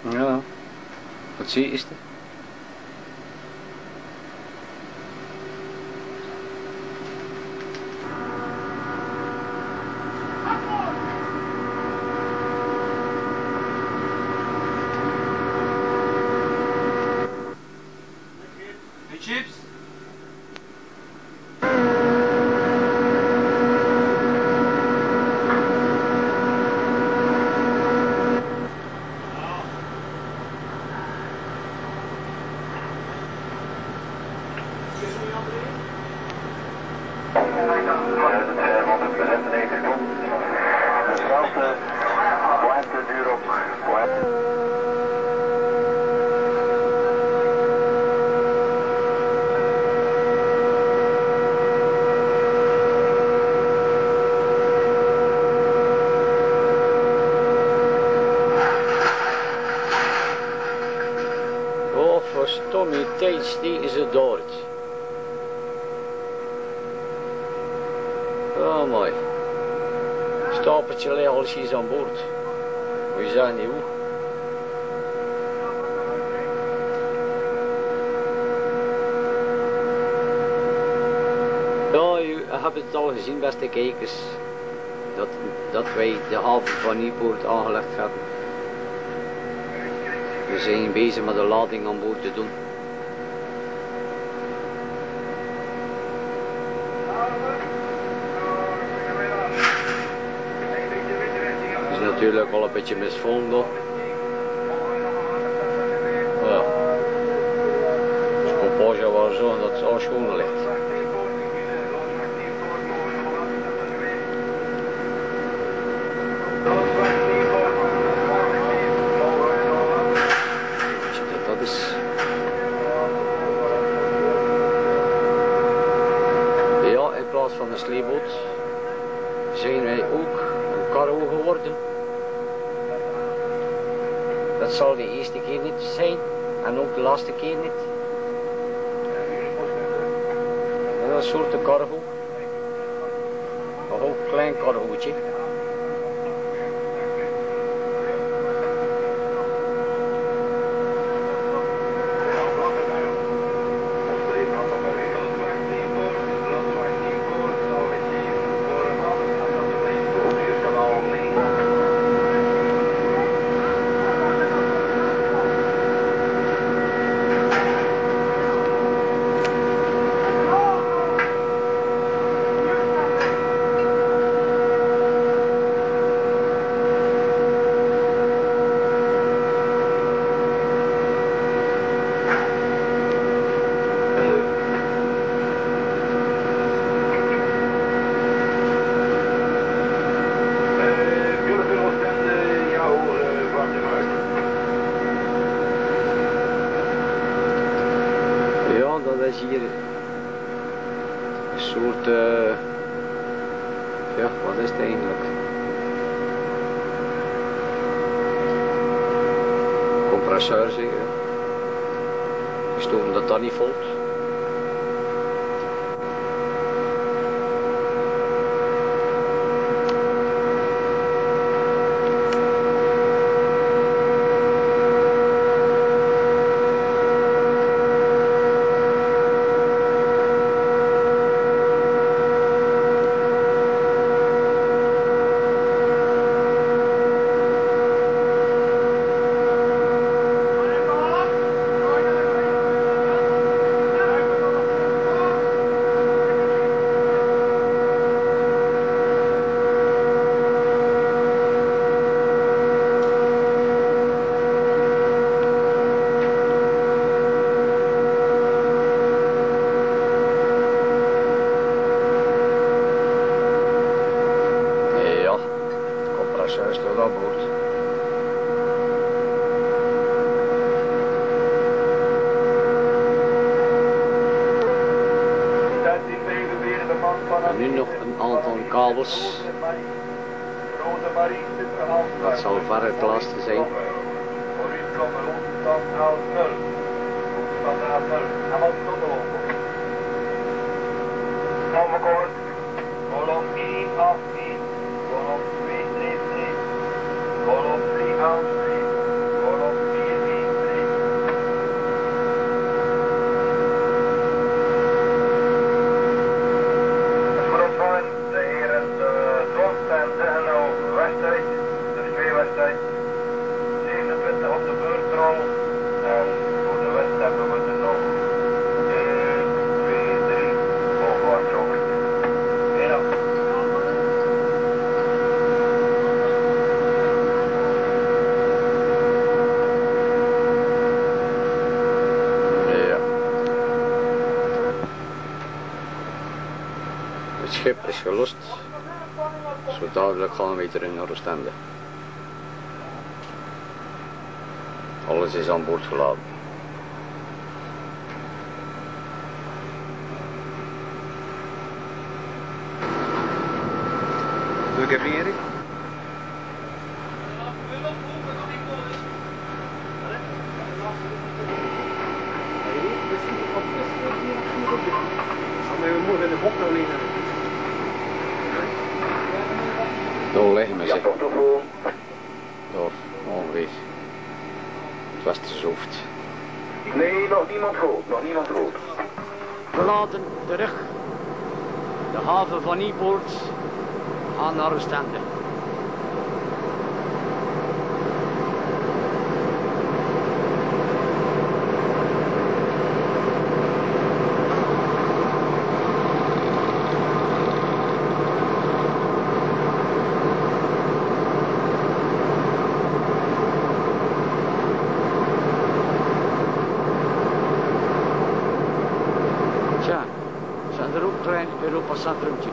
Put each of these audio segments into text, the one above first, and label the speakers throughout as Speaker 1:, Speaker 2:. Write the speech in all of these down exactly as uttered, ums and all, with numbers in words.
Speaker 1: Ja, wat zie je is het?
Speaker 2: De chips?
Speaker 1: Tommy Tates, die is het dood. Oh mooi. Stapeltje legeltjes aan boord. We zijn niet hoe. Ja, u hebt het al gezien, beste kijkers. Dat, dat wij de haven van Nieuwpoort aangelegd hebben. We zijn bezig met de lading aan boord te doen. Het is natuurlijk al een beetje misvonden. Ja. Het compage was zo dat het al schoon ligt. Van een sleeboot zijn wij ook een kargo geworden. Dat zal de eerste keer niet zijn en ook de laatste keer niet. Dat is een soort cargo. Nog ook een klein cargootje. Dat is hier een soort, uh, ja, wat is het eigenlijk? Compressor zeker. Die stoom dat dan niet volt. En nu nog een aantal kabels. Dat zal ver het laatste zijn.
Speaker 3: Kolom één achttien, kolom twee drie drie, kolom drie achttien, kolom vier kan zeggen nou wedstrijd, er is twee wedstrijden. zevenentwintig op de beurtrol en voor de winst hebben we er nog één, twee, drie, volgwaarts over. Ja.
Speaker 1: Het schip is gelost. Zo dadelijk gaan we weer terug naar Oostende. Alles is aan boord geladen.
Speaker 4: Doe ik even Erik? We moeten in de bocht nou liggen.
Speaker 1: Daar liggen we ze. Daar, ongeveer. Het Westerzoofd.
Speaker 3: Nee, nog niemand goed, nog niemand goed.
Speaker 1: We laten terug de haven van Nieuwpoort gaan naar Oostende. Tja, zijn er ook een klein Europa centrumtje.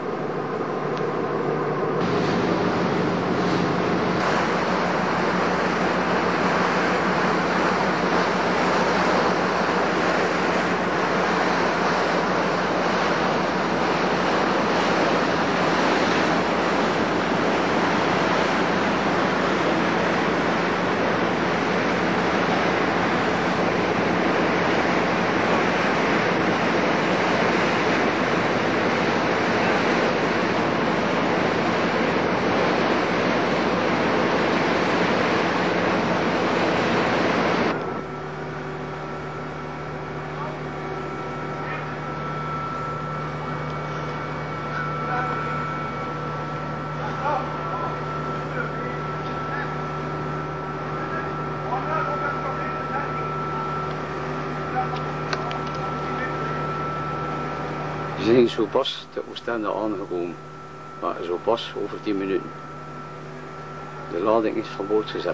Speaker 1: We zijn zo pas te Oostende aangekomen, maar zo pas over tien minuten. De lading is van boord gezet.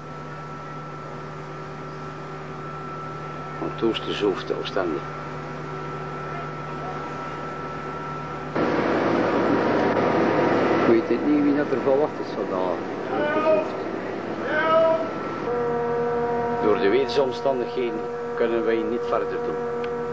Speaker 1: Van Toosterzoofd te Oostende. Ik weet het niet wie dat er verwacht is vandaag. Door de weersomstandigheden kunnen wij niet verder doen.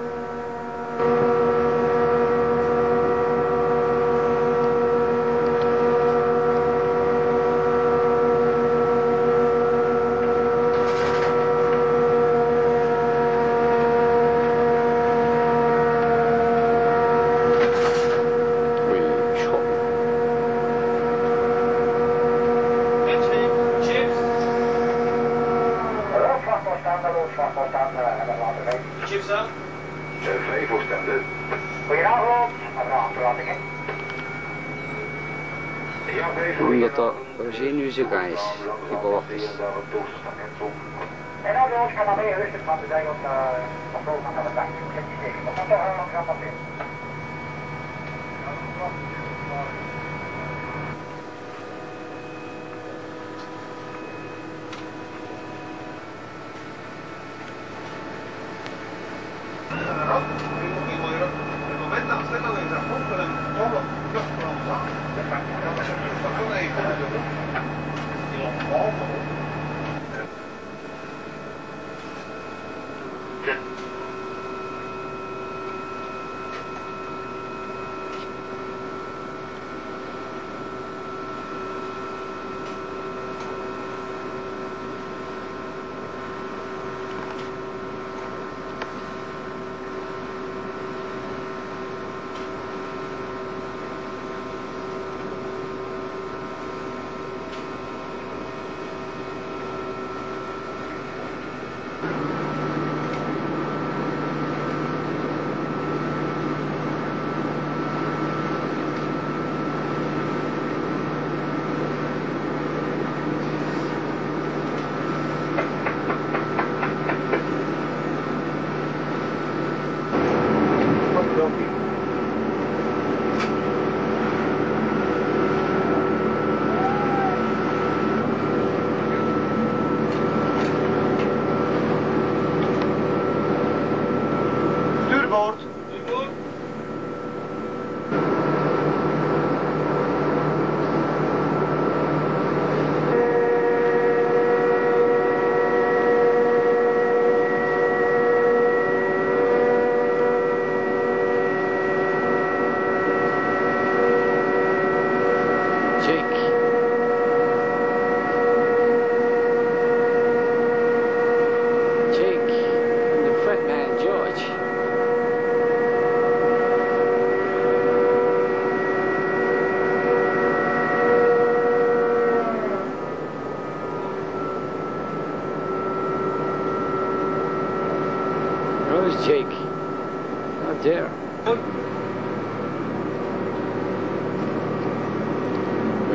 Speaker 2: Chips aan?
Speaker 3: Vijf Oostende.
Speaker 5: Goedenavond, mevrouw Verwachtingen.
Speaker 3: Ja, vijf.
Speaker 1: Omdat dat zenuwziek is, die bewacht is.
Speaker 5: En nou, jongens, kan maar mee rustig van de dijk op de op boven aan de bank. Ik heb die tegen. Dat kan toch helemaal grap op in.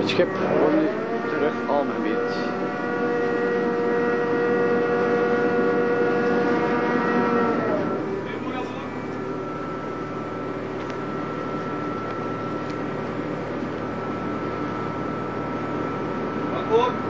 Speaker 1: Het schip wordt nu terug aangemeerd.
Speaker 6: Akkoord.